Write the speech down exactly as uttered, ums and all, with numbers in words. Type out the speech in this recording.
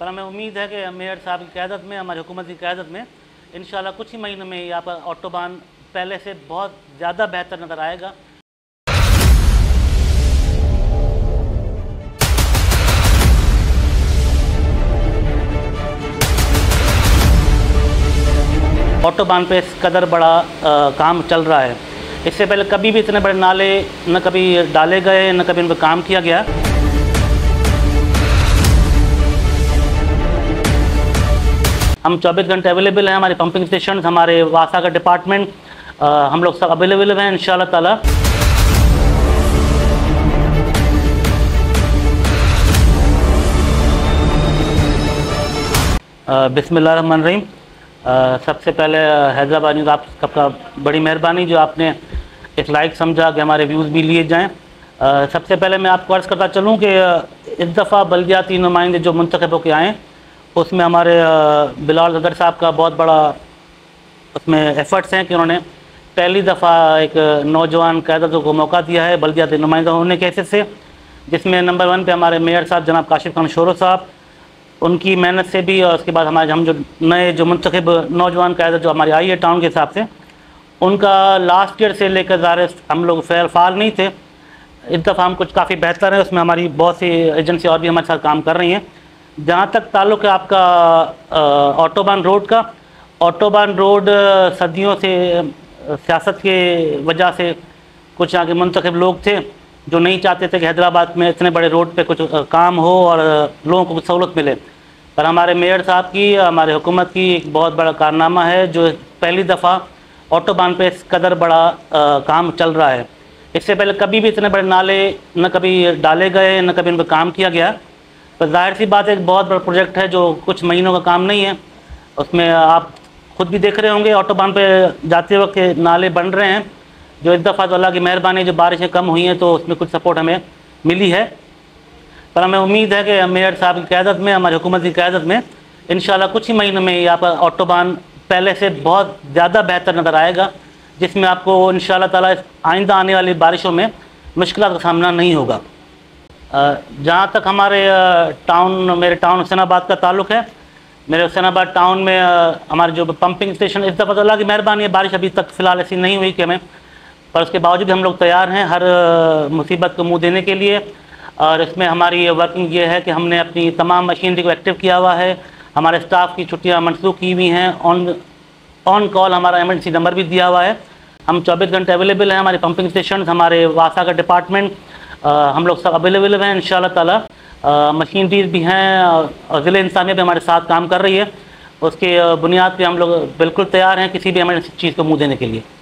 पर हमें उम्मीद है कि मेयर साहब की क़यादत में, हमारी हुकूमत की क़यादत में इंशाल्लाह कुछ ही महीनों में यहाँ पर ऑटोबान पहले से बहुत ज़्यादा बेहतर नज़र आएगा। ऑटोबान पे इस कदर बड़ा आ, काम चल रहा है। इससे पहले कभी भी इतने बड़े नाले न कभी डाले गए, न कभी इन पर काम किया गया। हम चौबीस घंटे अवेलेबल हैं, हमारे पंपिंग स्टेशन, हमारे वासा का डिपार्टमेंट, हम लोग सब अवेलेबल हैं इंशाल्लाह ताला। बिस्मिल्लाहिर्रहमानिर्रहीम। सबसे पहले हैदराबाद न्यूज़ आप सबका बड़ी मेहरबानी जो आपने एक लाइक समझा कि हमारे व्यूज़ भी लिए जाएं। सबसे पहले मैं आपको अर्ज़ करता चलूँ कि इस दफ़ा बल्दियाती नुमाइंदे जो मुंतखब होकर आएँ उसमें हमारे बिलाल सदर साहब का बहुत बड़ा उसमें एफ़र्ट्स हैं कि उन्होंने पहली दफ़ा एक नौजवान क़यादत को मौका दिया है बल्दियाती नुमाइंदा होने के हैसियत से, जिसमें नंबर वन पे हमारे मेयर साहब जनाब काशिफ खान शोरो साहब, उनकी मेहनत से भी, और उसके बाद हमारे हम जो नए जो मुंतखब नौजवान क़यादत जो हमारी आई है टाउन के हिसाब से, उनका लास्ट ईयर से लेकर ज़ाहिर हम लोग फ़ैल फाल नहीं थे। इस दफ़ा हम कुछ काफ़ी बेहतर है, उसमें हमारी बहुत सी एजेंसी और भी हमारे साथ काम कर रही हैं। जहाँ तक ताल्लुक़ है आपका ऑटोबान रोड का, ऑटोबान रोड सदियों से सियासत के वजह से कुछ यहाँ के मुंतखब लोग थे जो नहीं चाहते थे कि हैदराबाद में इतने बड़े रोड पे कुछ काम हो और लोगों को कुछ सहूलत मिले। पर हमारे मेयर साहब की, हमारे हुकूमत की एक बहुत बड़ा कारनामा है जो पहली दफ़ा ऑटोबान पे इस कदर बड़ा आ, काम चल रहा है। इससे पहले कभी भी इतने बड़े नाले न कभी डाले गए, न कभी इन पर काम किया गया। पर जाहिर सी बात है एक बहुत बड़ा प्रोजेक्ट है जो कुछ महीनों का काम नहीं है। उसमें आप खुद भी देख रहे होंगे ऑटोबान पे जाते वक्त नाले बन रहे हैं, जो इस दफ़ा तो अल्लाह की मेहरबानी जो बारिशें कम हुई हैं तो उसमें कुछ सपोर्ट हमें मिली है। पर हमें उम्मीद है कि मेयर साहब की क़यादत में, हमारी हुकूमत की क़यादत में इंशाल्लाह कुछ ही महीनों में यहाँ पर ऑटोबान पहले से बहुत ज़्यादा बेहतर नज़र आएगा, जिसमें आपको इंशाल्लाह ताला आइंदा आने वाली बारिशों में मुश्किलात का सामना नहीं होगा। जहाँ तक हमारे टाउन मेरे टाउन हुसैनाबाद का ताल्लुक़ है, मेरे हुसैनाबाद टाउन में हमारे जो पंपिंग स्टेशन, इस दफ़ा तो अल्लाह की मेहरबानी है बारिश अभी तक फ़िलहाल ऐसी नहीं हुई कि हमें, पर उसके बावजूद हम लोग तैयार हैं हर मुसीबत को मुँह देने के लिए। और इसमें हमारी वर्किंग ये है कि हमने अपनी तमाम मशीनरी को एक्टिव किया हुआ है, हमारे स्टाफ की छुट्टियाँ मनसूख की हुई हैं, ऑन ऑन कॉल हमारा एमरजेंसी नंबर भी दिया हुआ है। हम चौबीस घंटे अवेलेबल हैं, हमारे पंपिंग स्टेशन, हमारे वासा का डिपार्टमेंट, हम लोग सब अवेलेबल हैं इंशाल्लाह ताला। मशीनरीज भी हैं और ज़िले इंसानियत भी हमारे साथ काम कर रही है। उसके बुनियाद पे हम लोग बिल्कुल तैयार हैं किसी भी एमरजेंसी चीज़ को मुँह देने के लिए।